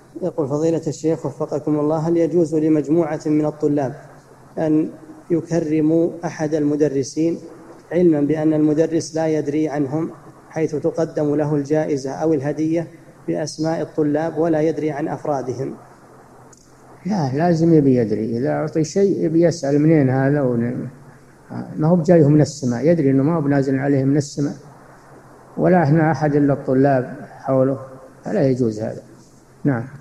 يقول فضيلة الشيخ وفقكم الله، هل يجوز لمجموعة من الطلاب أن يكرموا أحد المدرسين علما بأن المدرس لا يدري عنهم، حيث تقدم له الجائزة أو الهدية بأسماء الطلاب ولا يدري عن أفرادهم؟ لا، لازم يبي يدري. إذا أعطي شيء يبي يسأل منين هذا، ما هو بجايه من السماء، يدري أنه ما هو بنازل عليه من السماء، ولا إحنا أحد إلا الطلاب حوله، فلا يجوز هذا. نعم.